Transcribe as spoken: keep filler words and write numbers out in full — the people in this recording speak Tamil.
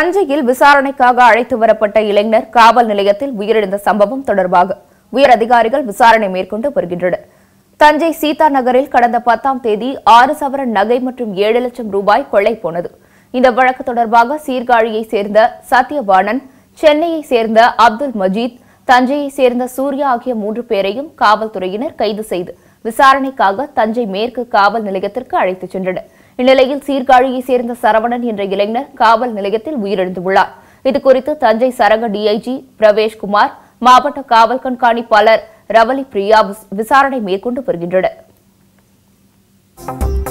தஞ்சையில் விசாரணைக்காக அழைத்து வரப்பட்ட இளைஞர் காவல் நிலையத்தில் உயிரிழந்த சம்பவம் தொடர்பாக உயர் அதிகாரிகள் விசாரணை மேற்கொண்டு வருகின்றனர். தஞ்சை சீதா நகரில் கடந்த பத்தாம் தேதி ஆறு சவரன் நகை மற்றும் ஏழு லட்சம் ரூபாய் கொள்ளை போனது. இந்த வழக்கு தொடர்பாக சீர்காழியை சேர்ந்த சத்யவாணன், சென்னையை சேர்ந்த அப்துல் மஜீத், தஞ்சையை சேர்ந்த சூர்யா ஆகிய மூன்று பேரையும் காவல்துறையினர் கைது செய்து விசாரணைக்காக தஞ்சை மேற்கு காவல் நிலையத்திற்கு அழைத்துச் சென்றனர். இந்நிலையில் சீர்காழியை சேர்ந்த சரவணன் என்ற இளைஞர் காவல் நிலையத்தில் உயிரிழந்துள்ளார். இதுகுறித்து தஞ்சை சரக டிஐஜி பிரவேஷ்குமார், மாவட்ட காவல் கண்காணிப்பாளர் ரவலி பிரியா விசாரணை மேற்கொண்டு வருகின்றனர்.